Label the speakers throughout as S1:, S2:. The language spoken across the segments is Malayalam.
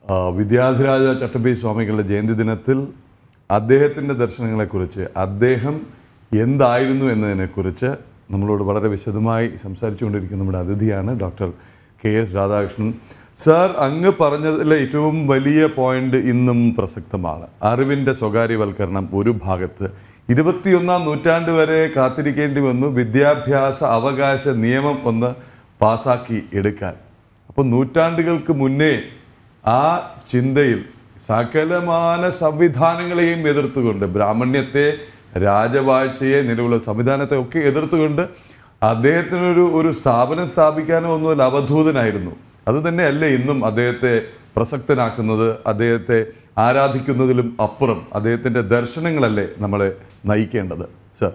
S1: വിദ്യാധിരാജ ചട്ടമ്പി സ്വാമികളുടെ ജയന്തി ദിനത്തിൽ അദ്ദേഹത്തിൻ്റെ ദർശനങ്ങളെക്കുറിച്ച്, അദ്ദേഹം എന്തായിരുന്നു എന്നതിനെക്കുറിച്ച് നമ്മളോട് വളരെ വിശദമായി സംസാരിച്ചുകൊണ്ടിരിക്കുന്ന നമ്മുടെ അതിഥിയാണ് ഡോക്ടർ കെ.എസ്. രാധാകൃഷ്ണൻ. സാർ, അങ്ങ് പറഞ്ഞതിലെ ഏറ്റവും വലിയ പോയിന്റ് ഇന്നും പ്രസക്തമാണ്. അറിവിൻ്റെ സ്വകാര്യവൽക്കരണം ഒരു ഭാഗത്ത്, 21-ാം നൂറ്റാണ്ട് വരെ കാത്തിരിക്കേണ്ടി വന്നു വിദ്യാഭ്യാസ അവകാശ നിയമം ഒന്ന് പാസാക്കി എടുക്കാൻ. അപ്പോൾ നൂറ്റാണ്ടുകൾക്ക് മുന്നേ ആ ചിന്തയിൽ സകലമാന സംവിധാനങ്ങളെയും എതിർത്തുകൊണ്ട്, ബ്രാഹ്മണ്യത്തെ, രാജവാഴ്ചയെ, നിലവിലുള്ള സംവിധാനത്തെ ഒക്കെ എതിർത്തുകൊണ്ട് അദ്ദേഹത്തിനൊരു സ്ഥാപനം സ്ഥാപിക്കാനോ ഒന്നുമല്ല, അവധൂതനായിരുന്നു. അതുതന്നെയല്ലേ ഇന്നും അദ്ദേഹത്തെ പ്രസക്തനാക്കുന്നത്, അദ്ദേഹത്തെ ആരാധിക്കുന്നതിലും അപ്പുറം അദ്ദേഹത്തിൻ്റെ ദർശനങ്ങളല്ലേ നമ്മളെ നയിക്കേണ്ടത്. സർ,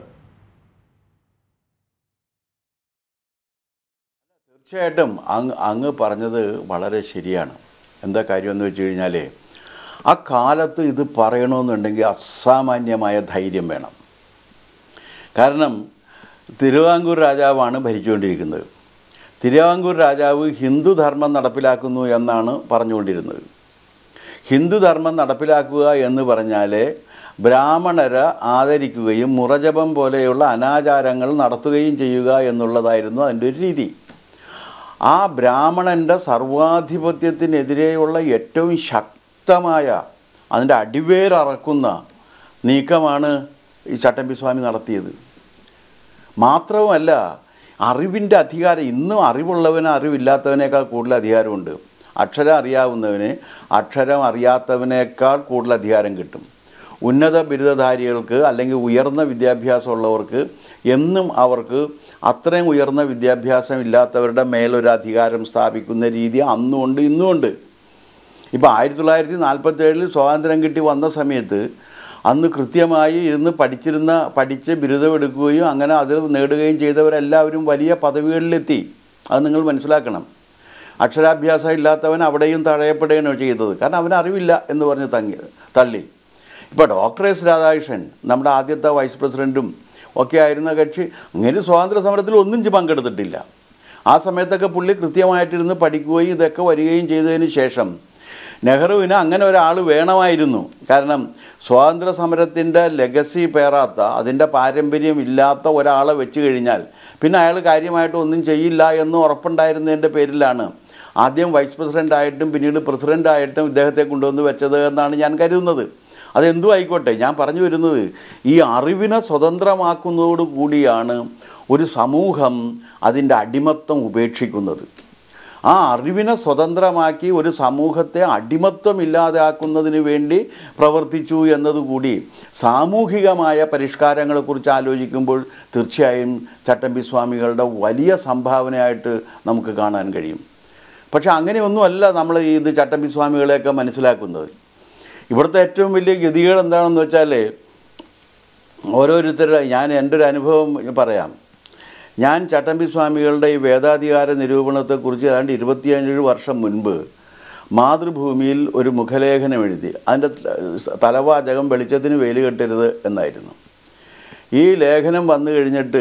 S2: തീർച്ചയായിട്ടും അങ്ങ് പറഞ്ഞത് വളരെ ശരിയാണ്. എന്താ കാര്യമെന്ന് വെച്ച് കഴിഞ്ഞാൽ, ആ കാലത്ത് ഇത് പറയണമെന്നുണ്ടെങ്കിൽ അസാമാന്യമായ ധൈര്യം വേണം. കാരണം തിരുവിതാംകൂർ രാജാവാണ് ഭരിച്ചുകൊണ്ടിരിക്കുന്നത്. തിരുവിതാംകൂർ രാജാവ് ഹിന്ദുധർമ്മം നടപ്പിലാക്കുന്നു എന്നാണ് പറഞ്ഞുകൊണ്ടിരുന്നത്. ഹിന്ദുധർമ്മം നടപ്പിലാക്കുക എന്ന് പറഞ്ഞാൽ ബ്രാഹ്മണരെ ആദരിക്കുകയും മുറജപം പോലെയുള്ള അനാചാരങ്ങൾ നടത്തുകയും ചെയ്യുക എന്നുള്ളതായിരുന്നു അതിൻ്റെ ഒരു രീതി. ആ ബ്രാഹ്മണൻ്റെ സർവാധിപത്യത്തിനെതിരെയുള്ള ഏറ്റവും ശക്തമായ, അതിൻ്റെ അടിവേരറക്കുന്ന നീക്കമാണ് ഈ ചട്ടമ്പി സ്വാമി നടത്തിയത്. മാത്രവുമല്ല, അറിവിൻ്റെ അധികാരം, ഇന്നും അറിവുള്ളവന് അറിവില്ലാത്തവനേക്കാൾ കൂടുതൽ അധികാരമുണ്ട്. അക്ഷരം അറിയാവുന്നവന് അക്ഷരം അറിയാത്തവനേക്കാൾ കൂടുതൽ അധികാരം കിട്ടും. ഉന്നത ബിരുദധാരികൾക്ക് അല്ലെങ്കിൽ ഉയർന്ന വിദ്യാഭ്യാസമുള്ളവർക്ക് എന്നും അവർക്ക് അത്രയും ഉയർന്ന വിദ്യാഭ്യാസം ഇല്ലാത്തവരുടെ മേലൊരു അധികാരം സ്ഥാപിക്കുന്ന രീതി അന്നുമുണ്ട്, ഇന്നുമുണ്ട്. ഇപ്പോൾ 1947 സ്വാതന്ത്ര്യം കിട്ടി വന്ന സമയത്ത് അന്ന് കൃത്യമായി ഇരുന്ന് പഠിച്ച് ബിരുദമെടുക്കുകയും അങ്ങനെ അത് നേടുകയും ചെയ്തവരെല്ലാവരും വലിയ പദവികളിലെത്തി. അത് നിങ്ങൾ മനസ്സിലാക്കണം. അക്ഷരാഭ്യാസം ഇല്ലാത്തവൻ അവിടെയും തടയപ്പെടുകയാണ് ചെയ്തത്. കാരണം അവന് അറിവില്ല എന്ന് പറഞ്ഞ് തള്ളി. ഇപ്പോൾ ഡോക്ടർ എസ്. രാധാകൃഷ്ണൻ, നമ്മുടെ ആദ്യത്തെ വൈസ് പ്രസിഡൻറ്റും ഒക്കെ ആയിരുന്ന കക്ഷി, അങ്ങനെ സ്വാതന്ത്ര്യ സമരത്തിൽ ഒന്നും പങ്കെടുത്തിട്ടില്ല. ആ സമയത്തൊക്കെ പുള്ളി കൃത്യമായിട്ടിരുന്ന് പഠിക്കുകയും ഇതൊക്കെ വരികയും ചെയ്തതിന് ശേഷം നെഹ്റുവിന് അങ്ങനെ ഒരാൾ വേണമായിരുന്നു. കാരണം സ്വാതന്ത്ര്യ സമരത്തിൻ്റെ ലെഗസി പേറാത്ത, അതിൻ്റെ പാരമ്പര്യം ഇല്ലാത്ത ഒരാളെ വെച്ച് കഴിഞ്ഞാൽ പിന്നെ അയാൾ കാര്യമായിട്ട് ഒന്നും ചെയ്യില്ല എന്ന് ഉറപ്പുണ്ടായിരുന്നതിൻ്റെ പേരിലാണ് ആദ്യം വൈസ് പ്രസിഡൻ്റായിട്ടും പിന്നീട് പ്രസിഡൻ്റായിട്ടും ഇദ്ദേഹത്തെ കൊണ്ടുവന്ന് വെച്ചത് എന്നാണ് ഞാൻ കരുതുന്നത്. അതെന്തും ആയിക്കോട്ടെ, ഞാൻ പറഞ്ഞു വരുന്നത്, ഈ അറിവിനെ സ്വതന്ത്രമാക്കുന്നതോടുകൂടിയാണ് ഒരു സമൂഹം അതിൻ്റെ അടിമത്തം ഉപേക്ഷിക്കുന്നത്. ആ അറിവിനെ സ്വതന്ത്രമാക്കി ഒരു സമൂഹത്തെ അടിമത്തം ഇല്ലാതാക്കുന്നതിന് വേണ്ടി പ്രവർത്തിച്ചു എന്നതുകൂടി സാമൂഹികമായ പരിഷ്കാരങ്ങളെക്കുറിച്ച് ആലോചിക്കുമ്പോൾ തീർച്ചയായും ചട്ടമ്പി സ്വാമികളുടെ വലിയ സംഭാവനയായിട്ട് നമുക്ക് കാണാൻ കഴിയും. പക്ഷെ അങ്ങനെയൊന്നുമല്ല നമ്മൾ ഇത് ചട്ടമ്പി സ്വാമികളെയൊക്കെ മനസ്സിലാക്കുന്നത്. ഇവിടുത്തെ ഏറ്റവും വലിയ ഗതികൾ എന്താണെന്ന് വെച്ചാൽ, ഓരോരുത്തരുടെ, ഞാൻ എൻ്റെ ഒരു അനുഭവം പറയാം. ഞാൻ ചട്ടമ്പി സ്വാമികളുടെ ഈ വേദാധികാര നിരൂപണത്തെക്കുറിച്ച് ഏതാണ്ട് 25 വർഷം മുൻപ് മാതൃഭൂമിയിൽ ഒരു മുഖലേഖനം എഴുതി. അതിൻ്റെ തലവാചകം വെളിച്ചത്തിന് വേലി കെട്ടരുത് എന്നായിരുന്നു. ഈ ലേഖനം വന്നു കഴിഞ്ഞിട്ട്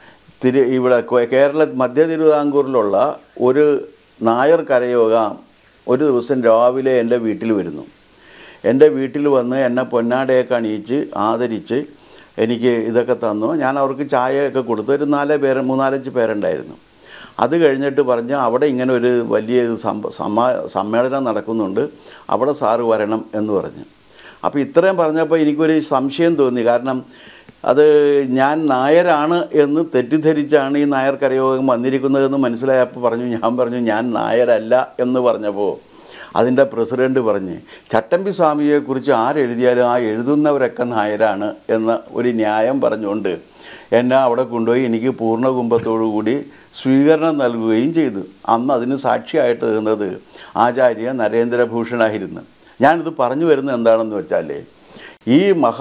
S2: ഇവിടെ മധ്യ തിരുവിതാംകൂറിലുള്ള ഒരു നായർ കരയോഗ ഒരു ദിവസം രാവിലെ എൻ്റെ വീട്ടിൽ വരുന്നു. എൻ്റെ വീട്ടിൽ വന്ന് എന്നെ പൊന്നാടയൊക്കെ അണിയിച്ച് ആദരിച്ച് എനിക്ക് ഇതൊക്കെ തന്നു. ഞാൻ അവർക്ക് ചായയൊക്കെ കൊടുത്തു. ഒരു 3-4-5 പേരുണ്ടായിരുന്നു. അത് കഴിഞ്ഞിട്ട് പറഞ്ഞ്, അവിടെ ഇങ്ങനെ ഒരു വലിയ സമ്മേളനം നടക്കുന്നുണ്ട്, അവിടെ സാറ് വരണം എന്ന് പറഞ്ഞു. അപ്പോൾ ഇത്രയും പറഞ്ഞപ്പോൾ എനിക്കൊരു സംശയം തോന്നി. കാരണം അത് ഞാൻ നായരാണ് എന്ന് തെറ്റിദ്ധരിച്ചാണ് ഈ നായർ കരയോഗം വന്നിരിക്കുന്നതെന്ന് മനസ്സിലായപ്പോൾ ഞാൻ പറഞ്ഞു ഞാൻ നായരല്ല എന്ന് പറഞ്ഞപ്പോൾ അതിൻ്റെ പ്രസിഡൻറ്റ് പറഞ്ഞ്, ചട്ടമ്പി സ്വാമിയെക്കുറിച്ച് ആരെഴുതിയാലും ആ എഴുതുന്നവരൊക്കെ നായരാണ് എന്ന ഒരു ന്യായം പറഞ്ഞുകൊണ്ട് എന്നെ അവിടെ കൊണ്ടുപോയി എനിക്ക് പൂർണ്ണ കുംഭത്തോടുകൂടി സ്വീകരണം നൽകുകയും ചെയ്തു. അന്ന് അതിന് സാക്ഷിയായിട്ട് നിന്നത് ആചാര്യ നരേന്ദ്രഭൂഷണായിരുന്നു. ഞാനിത് പറഞ്ഞു വരുന്നത് എന്താണെന്ന് വെച്ചാൽ, ഈ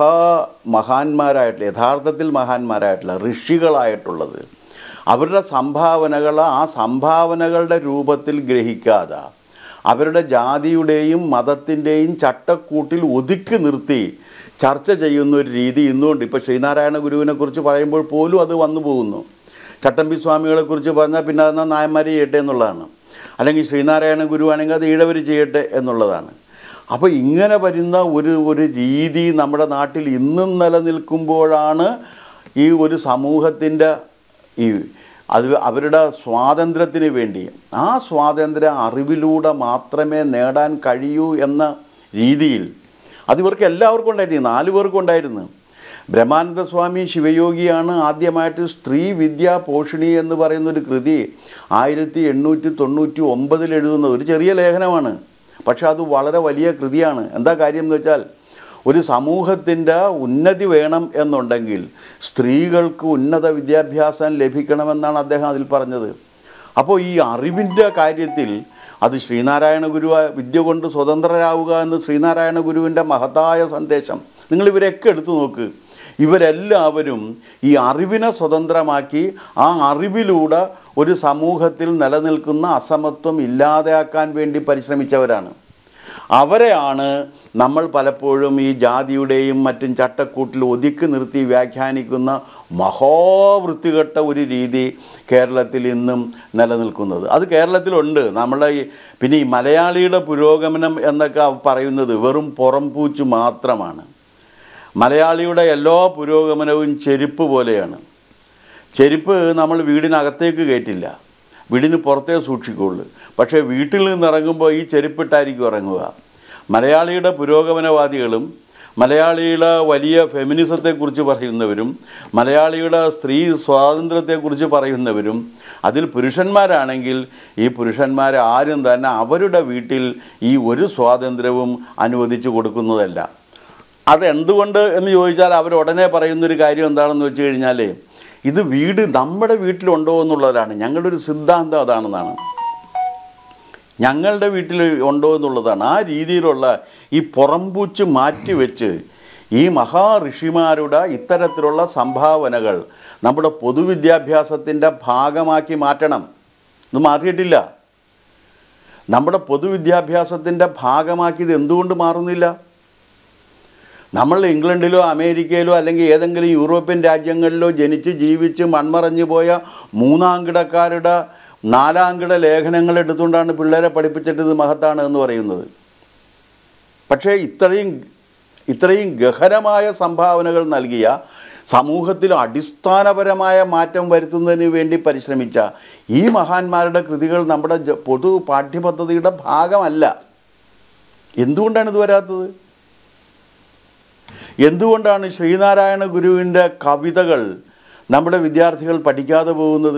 S2: മഹാന്മാരായിട്ടുള്ള, യഥാർത്ഥത്തിൽ മഹാന്മാരായിട്ടുള്ള ഋഷികളായിട്ടുള്ളത് അവരുടെ സംഭാവനകൾ ആ സംഭാവനകളുടെ രൂപത്തിൽ ഗ്രഹിക്കാതെ അവരുടെ ജാതിയുടെയും മതത്തിൻ്റെയും ചട്ടക്കൂട്ടിൽ ഒതുക്കി നിർത്തി ചർച്ച ചെയ്യുന്ന ഒരു രീതി ഇന്നുകൊണ്ട്. ഇപ്പോൾ ശ്രീനാരായണ ഗുരുവിനെക്കുറിച്ച് പറയുമ്പോൾ പോലും അത് വന്നു പോകുന്നു. ചട്ടമ്പി സ്വാമികളെക്കുറിച്ച് പറഞ്ഞാൽ പിന്നെ അതെന്നാൽ നായന്മാർ ചെയ്യട്ടെ എന്നുള്ളതാണ്. അല്ലെങ്കിൽ ശ്രീനാരായണ ഗുരുവാണെങ്കിൽ അത് ഈഴവർ ചെയ്യട്ടെ എന്നുള്ളതാണ്. അപ്പോൾ ഇങ്ങനെ വരുന്ന ഒരു രീതി നമ്മുടെ നാട്ടിൽ ഇന്നും നിലനിൽക്കുമ്പോഴാണ് ഈ ഒരു സമൂഹത്തിൻ്റെ അവരുടെ സ്വാതന്ത്ര്യത്തിന് വേണ്ടി ആ സ്വാതന്ത്ര്യം അറിവിലൂടെ മാത്രമേ നേടാൻ കഴിയൂ എന്ന രീതിയിൽ ഇവർക്ക് എല്ലാവർക്കും ഉണ്ടായിരുന്നു, 4 പേർക്കും ഉണ്ടായിരുന്നു. ബ്രഹ്മാനന്ദ സ്വാമി ശിവയോഗിയാണ് ആദ്യമായിട്ട് സ്ത്രീ വിദ്യാ പോഷിണി എന്ന് പറയുന്നൊരു കൃതി 1899 എഴുതുന്നത്. ഒരു ചെറിയ ലേഖനമാണ്, പക്ഷെ അത് വളരെ വലിയ കൃതിയാണ്. എന്താ കാര്യം എന്ന് വെച്ചാൽ, ഒരു സമൂഹത്തിൻ്റെ ഉന്നതി വേണം എന്നുണ്ടെങ്കിൽ സ്ത്രീകൾക്ക് ഉന്നത വിദ്യാഭ്യാസം ലഭിക്കണമെന്നാണ് അദ്ദേഹം അതിൽ പറഞ്ഞത്. അപ്പോൾ ഈ അറിവിൻ്റെ കാര്യത്തിൽ അത് ശ്രീനാരായണ ഗുരു വിദ്യ കൊണ്ട് സ്വതന്ത്രരാവുക എന്ന് ശ്രീനാരായണ ഗുരുവിൻ്റെ മഹത്തായ സന്ദേശം നിങ്ങളിവരൊക്കെ എടുത്തു നോക്ക്. ഇവരെല്ലാവരും ഈ അറിവിനെ സ്വതന്ത്രമാക്കി ആ അറിവിലൂടെ ഒരു സമൂഹത്തിൽ നിലനിൽക്കുന്ന അസമത്വം ഇല്ലാതെയാക്കാൻ വേണ്ടി പരിശ്രമിച്ചവരാണ്. അവരെയാണ് നമ്മൾ പലപ്പോഴും ഈ ജാതിയുടെയും മറ്റും ചട്ടക്കൂട്ടിൽ ഒതുക്കി നിർത്തി വ്യാഖ്യാനിക്കുന്ന മഹാവൃത്തികെട്ട ഒരു രീതി കേരളത്തിൽ ഇന്നും നിലനിൽക്കുന്നത്. അത് കേരളത്തിലുണ്ട്. നമ്മളെ പിന്നെ ഈ മലയാളിയുടെ പുരോഗമനം എന്നൊക്കെ പറയുന്നത് വെറും പുറംപൂച്ച് മാത്രമാണ്. മലയാളിയുടെ എല്ലാ പുരോഗമനവും ചെരുപ്പ് പോലെയാണ്. ചെരുപ്പ് നമ്മൾ വീടിനകത്തേക്ക് കയറ്റില്ല, വീടിന് പുറത്തേ സൂക്ഷിക്കുള്ളൂ. പക്ഷേ വീട്ടിൽ നിന്നിറങ്ങുമ്പോൾ ഈ ചെരുപ്പിട്ടായിരിക്കും ഇറങ്ങുക. മലയാളിയുടെ പുരോഗമനവാദികളും മലയാളിയുടെ വലിയ ഫെമിനിസത്തെക്കുറിച്ച് പറയുന്നവരും മലയാളിയുടെ സ്ത്രീ സ്വാതന്ത്ര്യത്തെക്കുറിച്ച് പറയുന്നവരും അതിൽ പുരുഷന്മാരാണെങ്കിൽ ഈ പുരുഷന്മാരെ ആരും തന്നെ അവരുടെ വീട്ടിൽ ഈ ഒരു സ്വാതന്ത്ര്യവും അനുവദിച്ചു കൊടുക്കുന്നതല്ല. അതെന്തുകൊണ്ട് എന്ന് ചോദിച്ചാൽ അവരുടനെ പറയുന്നൊരു കാര്യം എന്താണെന്ന് വെച്ച് കഴിഞ്ഞാൽ, ഇത് നമ്മുടെ വീട്ടിലുണ്ടോ എന്നുള്ളതാണ്. ഞങ്ങളുടെ ഒരു സിദ്ധാന്തം അതാണെന്നാണ്. ഞങ്ങളുടെ വീട്ടിൽ ഉണ്ടോ എന്നുള്ളതാണ്. ആ രീതിയിലുള്ള ഈ പുറംപൂച്ച് മാറ്റിവെച്ച് ഈ മഹാഋഷിമാരുടെ ഇത്തരത്തിലുള്ള സംഭാവനകൾ നമ്മുടെ പൊതുവിദ്യാഭ്യാസത്തിൻ്റെ ഭാഗമാക്കി മാറ്റണം. ഇത് മാറിയിട്ടില്ല. നമ്മുടെ പൊതുവിദ്യാഭ്യാസത്തിൻ്റെ ഭാഗമാക്കിയത് എന്തുകൊണ്ട് മാറുന്നില്ല? നമ്മൾ ഇംഗ്ലണ്ടിലോ അമേരിക്കയിലോ അല്ലെങ്കിൽ ഏതെങ്കിലും യൂറോപ്യൻ രാജ്യങ്ങളിലോ ജനിച്ച് ജീവിച്ച് മൺമറഞ്ഞു പോയ മൂന്നാംകിടക്കാരുടെ നാലാംകിട ലേഖനങ്ങൾ എടുത്തുകൊണ്ടാണ് പിള്ളേരെ പഠിപ്പിച്ചിട്ട് ഇത് മഹത്താണ് എന്ന് പറയുന്നത്. പക്ഷേ ഇത്രയും ഗഹനമായ സംഭാവനകൾ നൽകിയ സമൂഹത്തിൽ അടിസ്ഥാനപരമായ മാറ്റം വരുത്തുന്നതിന് വേണ്ടി പരിശ്രമിച്ച ഈ മഹാന്മാരുടെ കൃതികൾ നമ്മുടെ പൊതു പാഠ്യപദ്ധതിയുടെ ഭാഗമല്ല. എന്തുകൊണ്ടാണ് ഇത് വരാത്തത്? എന്തുകൊണ്ടാണ് ശ്രീനാരായണ ഗുരുവിൻ്റെ കവിതകൾ നമ്മുടെ വിദ്യാർത്ഥികൾ പഠിക്കാതെ പോകുന്നത്?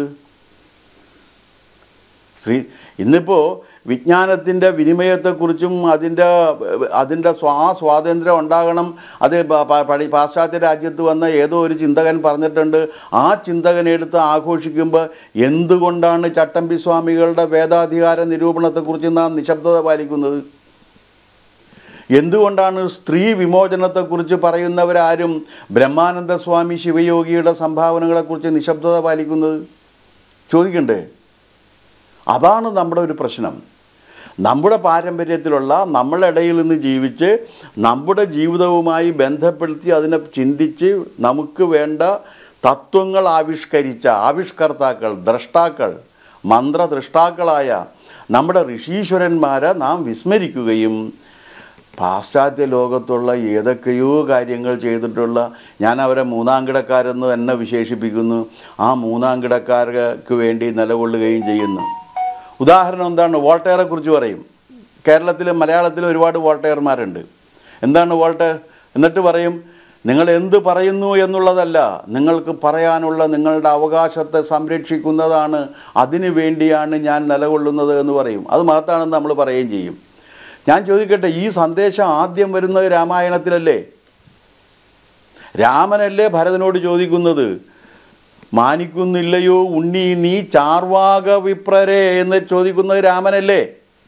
S2: ഇന്നിപ്പോൾ വിജ്ഞാനത്തിൻ്റെ വിനിമയത്തെക്കുറിച്ചും അതിൻ്റെ സ്വാതന്ത്ര്യം ഉണ്ടാകണം. അത് പാശ്ചാത്യ രാജ്യത്ത് വന്ന ഏതോ ഒരു ചിന്തകൻ പറഞ്ഞിട്ടുണ്ട്. ആ ചിന്തകനെടുത്ത് ആഘോഷിക്കുമ്പോൾ എന്തുകൊണ്ടാണ് ചട്ടമ്പി സ്വാമികളുടെ വേദാധികാര നിരൂപണത്തെക്കുറിച്ച് നാം നിശബ്ദത പാലിക്കുന്നത്? എന്തുകൊണ്ടാണ് സ്ത്രീ വിമോചനത്തെക്കുറിച്ച് പറയുന്നവരാരും ബ്രഹ്മാനന്ദ സ്വാമി ശിവയോഗിയുടെ സംഭാവനകളെക്കുറിച്ച് നിശബ്ദത പാലിക്കുന്നത്? ചോദിക്കണ്ടേ? അതാണ് നമ്മുടെ ഒരു പ്രശ്നം. നമ്മുടെ പാരമ്പര്യത്തിലുള്ള നമ്മളുടെ ഇടയിൽ നിന്ന് ജീവിച്ച് നമ്മുടെ ജീവിതവുമായി ബന്ധപ്പെടുത്തി അതിനെ ചിന്തിച്ച് നമുക്ക് വേണ്ട തത്വങ്ങൾ ആവിഷ്കരിച്ച ആവിഷ്കർത്താക്കൾ, ദ്രഷ്ടാക്കൾ, മന്ത്രദ്രഷ്ടാക്കളായ നമ്മുടെ ഋഷീശ്വരന്മാരെ നാം വിസ്മരിക്കുകയും പാശ്ചാത്യ ലോകത്തുള്ള ഏതൊക്കെയോ കാര്യങ്ങൾ ചെയ്തിട്ടുള്ള, ഞാൻ അവരെ മൂന്നാംകിടക്കാരെന്ന് തന്നെ വിശേഷിപ്പിക്കുന്നു, ആ മൂന്നാംകിടക്കാർക്ക് വേണ്ടി നിലകൊള്ളുകയും ചെയ്യുന്നു. ഉദാഹരണം എന്താണ്? വോൾട്ടയറെ കുറിച്ച് പറയും. കേരളത്തിലും മലയാളത്തിലും ഒരുപാട് വോൾട്ടയർമാരുണ്ട്. എന്താണ് വോൾട്ടയർ? എന്നിട്ട് പറയും, നിങ്ങൾ എന്ത് പറയുന്നു എന്നുള്ളതല്ല, നിങ്ങൾക്ക് പറയാനുള്ള നിങ്ങളുടെ അവകാശത്തെ സംരക്ഷിക്കുന്നതാണ്, അതിനു വേണ്ടിയാണ് ഞാൻ നിലകൊള്ളുന്നത് എന്ന് പറയും. അത് മഹത്താണെന്ന് നമ്മൾ പറയുകയും ചെയ്യും. ഞാൻ ചോദിക്കട്ടെ, ഈ സന്ദേശം ആദ്യം വരുന്നത് രാമായണത്തിലല്ലേ? രാമനല്ലേ ഭരതനോട് ചോദിക്കുന്നത്, മാനിക്കുന്നില്ലയോ ഉണ്ണി നീ ചാർവാക വിപ്രരെ എന്ന് ചോദിക്കുന്നത് രാമനല്ലേ?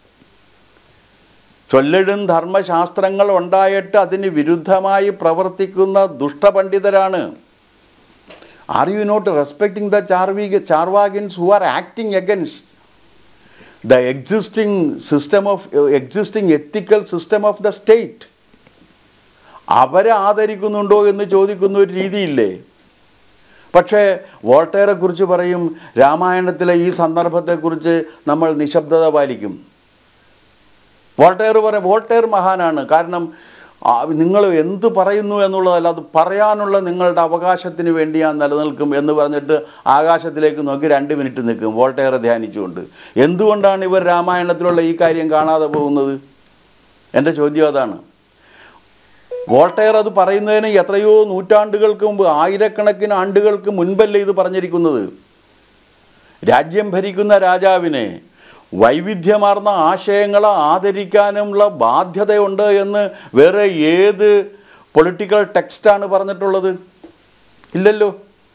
S2: ചൊല്ലിടും ധർമ്മശാസ്ത്രങ്ങൾ ഉണ്ടായിട്ട് അതിന് വിരുദ്ധമായി പ്രവർത്തിക്കുന്ന ദുഷ്ടപണ്ഡിതരാണ്. Are you not respecting the Charvakins who are acting against the existing ethical system of the state? അവരെ ആദരിക്കുന്നുണ്ടോ എന്ന് ചോദിക്കുന്ന ഒരു രീതിയില്ലേ? പക്ഷേ വോൾട്ടയറെ കുറിച്ച് പറയും, രാമായണത്തിലെ ഈ സന്ദർഭത്തെക്കുറിച്ച് നമ്മൾ നിശബ്ദത പാലിക്കും. വോൾട്ടയർ മഹാനാണ്. കാരണം നിങ്ങൾ എന്ത് പറയുന്നു എന്നുള്ളതല്ല, അത് പറയാനുള്ള നിങ്ങളുടെ അവകാശത്തിന് വേണ്ടി ഞാൻ നിലനിൽക്കും എന്ന് പറഞ്ഞിട്ട് ആകാശത്തിലേക്ക് നോക്കി 2 മിനിറ്റ് നിൽക്കും വോൾട്ടയറെ ധ്യാനിച്ചുകൊണ്ട്. എന്തുകൊണ്ടാണ് ഇവർ രാമായണത്തിലുള്ള ഈ കാര്യം കാണാതെ പോകുന്നത്? എൻ്റെ ചോദ്യം അതാണ്. വോൾട്ടയർ അത് പറയുന്നതിന് എത്രയോ നൂറ്റാണ്ടുകൾക്ക് മുമ്പ്, ആയിരക്കണക്കിന് ആണ്ടുകൾക്ക് മുൻപല്ലേ ഇത് പറഞ്ഞിരിക്കുന്നത്. രാജ്യം ഭരിക്കുന്ന രാജാവിനെ വൈവിധ്യമാർന്ന ആശയങ്ങളെ ആദരിക്കാനുള്ള ബാധ്യതയുണ്ട് എന്ന് വേറെ ഏത് പൊളിറ്റിക്കൽ ടെക്സ്റ്റാണ് പറഞ്ഞിട്ടുള്ളത്? ഇല്ലല്ലോ.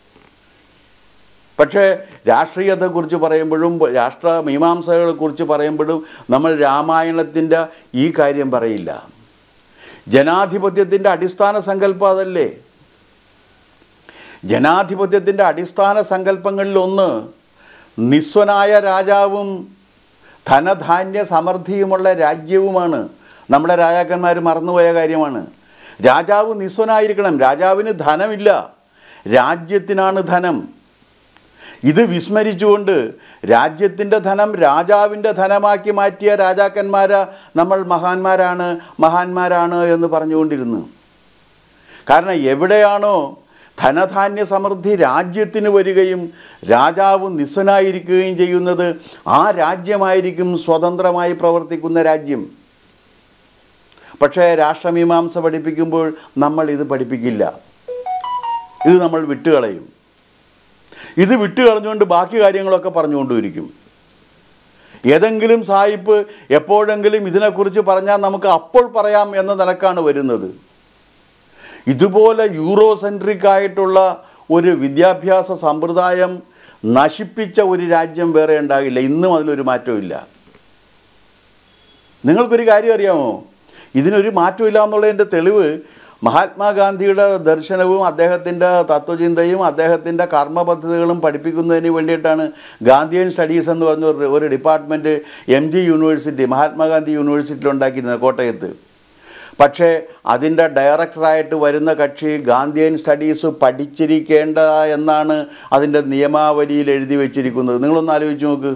S2: പക്ഷേ രാഷ്ട്രീയത്തെക്കുറിച്ച് പറയുമ്പോഴും രാഷ്ട്രമീമാംസകളെക്കുറിച്ച് പറയുമ്പോഴും നമ്മൾ രാമായണത്തിൻ്റെ ഈ കാര്യം പറയില്ല. ജനാധിപത്യത്തിൻ്റെ അടിസ്ഥാന സങ്കല്പം അതല്ലേ? ജനാധിപത്യത്തിൻ്റെ അടിസ്ഥാന സങ്കല്പങ്ങളിലൊന്ന് നിസ്വനായ രാജാവും ധനധാന്യ സമൃദ്ധിയുമുള്ള രാജ്യവുമാണ്. നമ്മുടെ രാജാക്കന്മാർ മറന്നുപോയ കാര്യമാണ്. രാജാവ് നിസ്വനായിരിക്കണം. രാജാവിന് ധനമില്ല, രാജ്യത്തിനാണ് ധനം. ഇത് വിസ്മരിച്ചുകൊണ്ട് രാജ്യത്തിൻ്റെ ധനം രാജാവിൻ്റെ ധനമാക്കി മാറ്റിയ രാജാക്കന്മാരെ നമ്മൾ മഹാന്മാരാണ് എന്ന് പറഞ്ഞുകൊണ്ടിരുന്നു. കാരണം എവിടെയാണോ ധനധാന്യ സമൃദ്ധി രാജ്യത്തിന് വരികയും രാജാവ് നിസ്വനായിരിക്കുകയും ചെയ്യുന്നത്, ആ രാജ്യമായിരിക്കും സ്വതന്ത്രമായി പ്രവർത്തിക്കുന്ന രാജ്യം. പക്ഷേ രാഷ്ട്രമീമാംസ പഠിപ്പിക്കുമ്പോൾ നമ്മൾ ഇത് പഠിപ്പിക്കില്ല. ഇത് നമ്മൾ വിട്ടുകളയും. ഇത് വിട്ടുകളഞ്ഞുകൊണ്ട് ബാക്കി കാര്യങ്ങളൊക്കെ പറഞ്ഞുകൊണ്ടിരിക്കും. ഏതെങ്കിലും സായിപ്പ് എപ്പോഴെങ്കിലും ഇതിനെക്കുറിച്ച് പറഞ്ഞാൽ നമുക്ക് അപ്പോൾ പറയാം എന്ന നിലക്കാണ് വരുന്നത്. ഇതുപോലെ യൂറോസെൻട്രിക് ആയിട്ടുള്ള ഒരു വിദ്യാഭ്യാസ സമ്പ്രദായം നശിപ്പിച്ച ഒരു രാജ്യം വേറെ ഉണ്ടാകില്ല. ഇന്നും അതിലൊരു മാറ്റവും ഇല്ല. നിങ്ങൾക്കൊരു കാര്യം അറിയാമോ? ഇതിനൊരു മാറ്റമില്ല എന്നുള്ളതിൻ്റെ തെളിവ് മഹാത്മാഗാന്ധിയുടെ ദർശനവും അദ്ദേഹത്തിൻ്റെ തത്വചിന്തയും അദ്ദേഹത്തിൻ്റെ കർമ്മപദ്ധതികളും പഠിപ്പിക്കുന്നതിന് വേണ്ടിയിട്ടാണ് ഗാന്ധിയൻ സ്റ്റഡീസ് എന്ന് പറഞ്ഞ ഒരു ഡിപ്പാർട്ട്മെൻറ്റ് MG യൂണിവേഴ്സിറ്റി, മഹാത്മാഗാന്ധി യൂണിവേഴ്സിറ്റിയിൽ ഉണ്ടാക്കിയിരുന്നത് കോട്ടയത്ത്. പക്ഷേ അതിൻ്റെ ഡയറക്ടറായിട്ട് വരുന്ന കക്ഷി ഗാന്ധിയൻ സ്റ്റഡീസ് പഠിച്ചിരിക്കേണ്ട എന്നാണ് അതിൻ്റെ നിയമാവലിയിൽ എഴുതി വച്ചിരിക്കുന്നത്. നിങ്ങളൊന്ന് ആലോചിച്ച് നോക്ക്.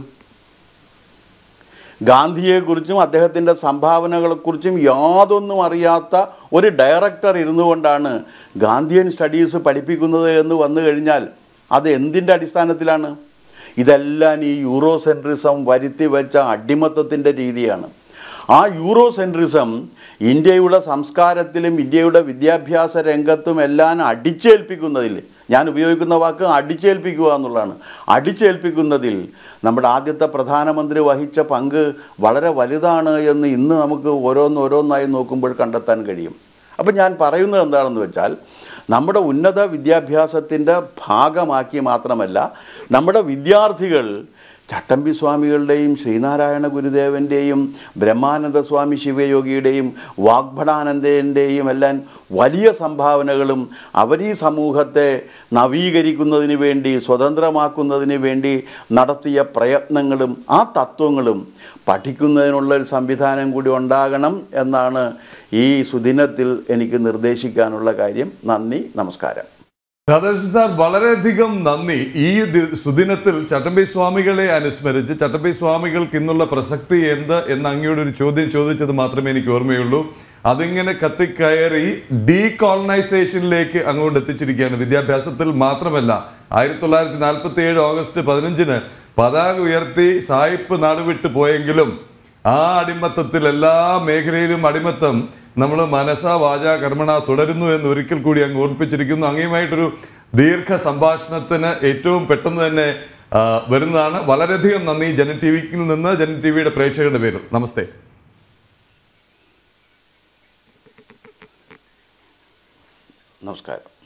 S2: ഗാന്ധിയെക്കുറിച്ചും അദ്ദേഹത്തിൻ്റെ സംഭാവനകളെക്കുറിച്ചും യാതൊന്നും അറിയാത്ത ഒരു ഡയറക്ടർ ഇരുന്നു കൊണ്ടാണ് ഗാന്ധിയൻ സ്റ്റഡീസ് പഠിപ്പിക്കുന്നത് എന്ന് വന്നു കഴിഞ്ഞാൽ അത് എന്തിൻ്റെ അടിസ്ഥാനത്തിലാണ്? ഇതെല്ലാം ഈ യൂറോസെൻട്രിസം വരുത്തി വെച്ച അടിമത്തത്തിൻ്റെ രീതിയാണ്. ആ യൂറോസെൻട്രിസം ഇന്ത്യയുടെ സംസ്കാരത്തിലും ഇന്ത്യയുടെ വിദ്യാഭ്യാസ രംഗത്തും എല്ലാം അടിച്ചേൽപ്പിക്കുന്നതിൽ, ഞാൻ ഉപയോഗിക്കുന്ന വാക്ക് അടിച്ചേൽപ്പിക്കുക എന്നുള്ളതാണ്, അടിച്ചേൽപ്പിക്കുന്നതിൽ നമ്മുടെ ആദ്യത്തെ പ്രധാനമന്ത്രി വഹിച്ച പങ്ക് വളരെ വലുതാണ് എന്ന് ഇന്ന് നമുക്ക് ഓരോന്നായി നോക്കുമ്പോൾ കണ്ടെത്താൻ കഴിയും. അപ്പം ഞാൻ പറയുന്നത് എന്താണെന്ന് വെച്ചാൽ, നമ്മുടെ ഉന്നത വിദ്യാഭ്യാസത്തിൻ്റെ ഭാഗമാക്കി മാത്രമല്ല നമ്മുടെ വിദ്യാർത്ഥികൾ ചട്ടമ്പി സ്വാമികളുടെയും ശ്രീനാരായണ ഗുരുദേവൻ്റെയും ബ്രഹ്മാനന്ദ സ്വാമി ശിവയോഗിയുടെയും വാഗ്ഭടാനന്ദൻ്റെയും എല്ലാം വലിയ സംഭാവനകളും അവർ ഈ സമൂഹത്തെ നവീകരിക്കുന്നതിന് വേണ്ടി, സ്വതന്ത്രമാക്കുന്നതിന് വേണ്ടി നടത്തിയ പ്രയത്നങ്ങളും ആ തത്വങ്ങളും പഠിക്കുന്നതിനുള്ള ഒരു സംവിധാനം കൂടി ഉണ്ടാകണം എന്നാണ് ഈ സുദിനത്തിൽ എനിക്ക് നിർദ്ദേശിക്കാനുള്ള കാര്യം. നന്ദി, നമസ്കാരം.
S1: രാധാകൃഷ്ണൻ സാർ, വളരെയധികം നന്ദി. ഈ സുദിനത്തിൽ ചട്ടമ്പി സ്വാമികളെ അനുസ്മരിച്ച് ചട്ടമ്പി സ്വാമികൾക്ക് ഇന്നുള്ള പ്രസക്തി എന്ത് എന്ന് അങ്ങയുടെ ഒരു ചോദ്യം ചോദിച്ചത് മാത്രമേ എനിക്ക് ഓർമ്മയുള്ളൂ. അതിങ്ങനെ കത്തിക്കയറി ഡീകോളനൈസേഷനിലേക്ക് അങ്ങോട്ട് എത്തിച്ചിരിക്കുകയാണ്. വിദ്യാഭ്യാസത്തിൽ മാത്രമല്ല, 1947 ഓഗസ്റ്റ് 15 പതാക ഉയർത്തി സായിപ്പ് നാടുവിട്ട് പോയെങ്കിലും ആ അടിമത്തത്തിൽ എല്ലാ മേഖലയിലും അടിമത്തം നമ്മൾ മനസ്സാ വാച കർമ്മണ തുടരുന്നു എന്ന് ഒരിക്കൽ കൂടി അങ്ങ് ഓർമ്മിപ്പിച്ചിരിക്കുന്നു. അങ്ങയുമായിട്ടൊരു ദീർഘ സംഭാഷണത്തിന് ഏറ്റവും പെട്ടെന്ന് തന്നെ വരുന്നതാണ്. വളരെയധികം നന്ദി. ജനൻ TV നിന്ന്, ജനൻ TVയുടെ പ്രേക്ഷകരുടെ പേരിൽ നമസ്തേ.
S2: നമസ്കാരം.